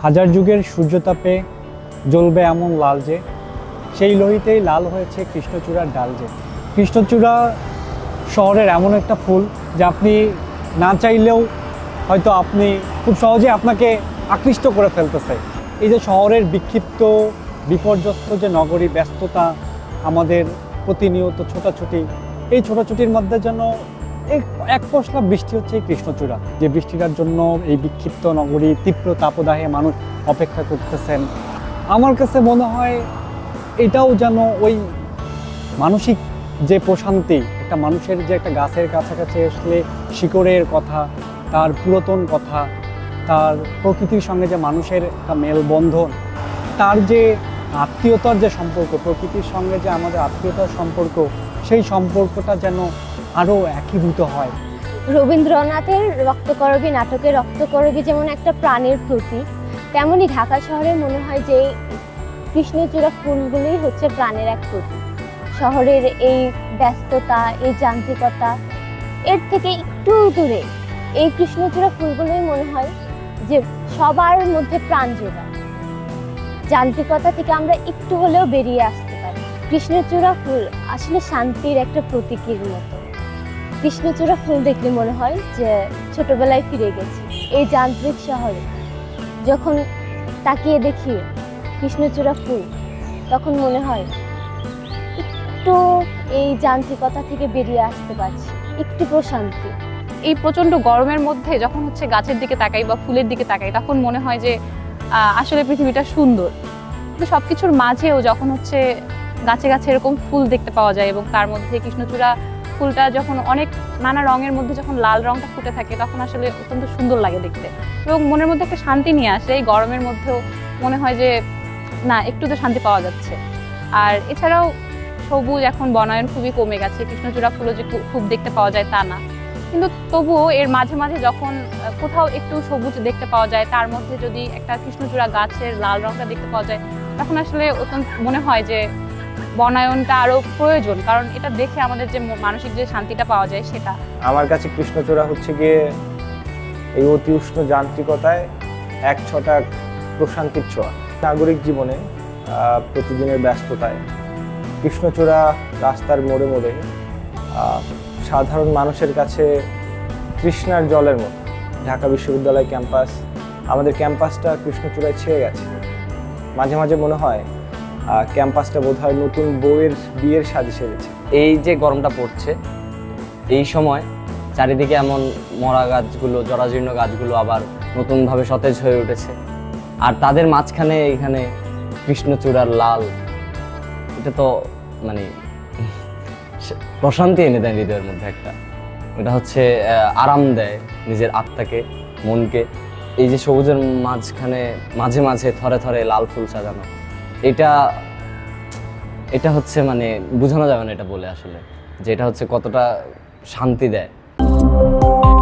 হাজার যুগের সূর্যতাপে জ্বলবে এমন লাল যে, সেই লোহিতেই লাল হয়েছে কৃষ্ণচূড়ার ডাল যে। কৃষ্ণচূড়া শহরের এমন একটা ফুল যা আপনি না চাইলেও হয়তো আপনি খুব সহজে আপনাকে আকৃষ্ট করে ফেলতেছে। এই যে শহরের বিক্ষিপ্ত বিপর্যস্ত যে নগরী ব্যস্ততা, আমাদের প্রতিনিয়ত ছোটাছুটি, এই ছোটাছুটির মধ্যে যেন এক পশলা বৃষ্টি হচ্ছে এই কৃষ্ণচূড়া, যে বৃষ্টিটার জন্য এই বিক্ষিপ্ত নগরী তীব্র তাপদাহে মানুষ অপেক্ষা করতেছেন। আমার কাছে মনে হয় এটাও যেন ওই মানসিক যে প্রশান্তি, একটা মানুষের যে একটা গাছের কাছাকাছি আসলে শিকড়ের কথা, তার পুরাতন কথা, তার প্রকৃতির সঙ্গে যে মানুষের একটা মেলবন্ধন, তার যে আত্মীয়তার যে সম্পর্ক, প্রকৃতির সঙ্গে যে আমাদের আত্মীয়তার সম্পর্ক, সেই সম্পর্কটা যেন আরও একীভূত হয়। রবীন্দ্রনাথের রক্তকরবী নাটকে রক্তকরবী যেমন একটা প্রাণের প্রতীক, তেমনি ঢাকা শহরে মনে হয় যে কৃষ্ণচূড়া ফুলগুলোই হচ্ছে প্রাণের এক প্রতীক। শহরের এই ব্যস্ততা, এই যান্ত্রিকতা, এর থেকে একটু দূরে এই কৃষ্ণচূড়া ফুলগুলোই মনে হয় যে সবার মধ্যে প্রাণ যোগায়। যান্ত্রিকতা থেকে আমরা একটু হলেও বেরিয়ে আসতে পারি। কৃষ্ণচূড়া ফুল আসলে শান্তির একটা প্রতীকের মতো। কৃষ্ণচূড়া ফুল দেখলে মনে হয় যে ছোটবেলায় ফিরে গেছি। এই যান্ত্রিক শহরে যখন তাকিয়ে দেখি কৃষ্ণচূড়া ফুল, তখন মনে হয় একটু এই যান্ত্রিকতা থেকে বেরিয়ে আসতে পারছি, একটু প্রশান্তি। এই প্রচন্ড গরমের মধ্যে যখন হচ্ছে গাছের দিকে তাকাই বা ফুলের দিকে তাকাই, তখন মনে হয় যে আসলে পৃথিবীটা সুন্দর। কিন্তু সবকিছুর মাঝেও যখন হচ্ছে গাছে গাছে এরকম ফুল দেখতে পাওয়া যায়, এবং তার মধ্যে কৃষ্ণচূড়া ফুলটা যখন অনেক নানা রঙের মধ্যে যখন লাল রঙটা ফুটে থাকে, তখন আসলে অত্যন্ত সুন্দর লাগে দেখতে, এবং মনের মধ্যে একটা শান্তি নিয়ে আসে। এই গরমের মধ্যেও মনে হয় যে না, একটু তো শান্তি পাওয়া যাচ্ছে। আর এছাড়াও সবুজ এখন বনায়ন খুবই কমে গেছে, কৃষ্ণচূড়া ফুলও যে খুব দেখতে পাওয়া যায় তা না, কিন্তু তবুও এর মাঝে মাঝে যখন কোথাও একটু সবুজ দেখতে পাওয়া যায়, তার মধ্যে যদি একটা কৃষ্ণচূড়া গাছের লাল রঙটা দেখতে পাওয়া যায়, তখন আসলে অত্যন্ত মনে হয় যে বনায়নটা আরো প্রয়োজন, কারণ এটা দেখে আমাদের যে মানসিক যে শান্তিটা পাওয়া যায় সেটা। আমার কাছে কৃষ্ণচূড়া হচ্ছে গিয়ে এই অতি উষ্ণ যান্ত্রিকতায় এক ছটাক প্রশান্তির ছোঁয়া। নাগরিক জীবনে প্রতিদিনের ব্যস্ততায় কৃষ্ণচূড়া রাস্তার মোড়ে মোড়ে সাধারণ মানুষের কাছে তৃষ্ণার জলের মতো। ঢাকা বিশ্ববিদ্যালয় ক্যাম্পাস, আমাদের ক্যাম্পাসটা কৃষ্ণচূড়ায় ছেয়ে গেছে। মাঝে মাঝে মনে হয় ক্যাম্পাসটা বোধহয় নতুন বউয়ের বিয়ের সাজে সেরেছে। এই যে গরমটা পড়ছে, এই সময় চারিদিকে এমন মরা গাছগুলো, জরাজীর্ণ গাছগুলো আবার নতুনভাবে সতেজ হয়ে উঠেছে, আর তাদের মাঝখানে এখানে কৃষ্ণচূড়ার লাল, এটা তো মানে প্রশান্তি এনে দেয় হৃদয়ের মধ্যে একটা। এটা হচ্ছে আরাম দেয় নিজের আত্মাকে, মনকে। এই যে সবুজের মাঝখানে মাঝে মাঝে থরে থরে লাল ফুল সাজানো, এটা হচ্ছে মানে বোঝানো যাবে না এটা বলে আসলে, যে এটা হচ্ছে কতটা শান্তি দেয়।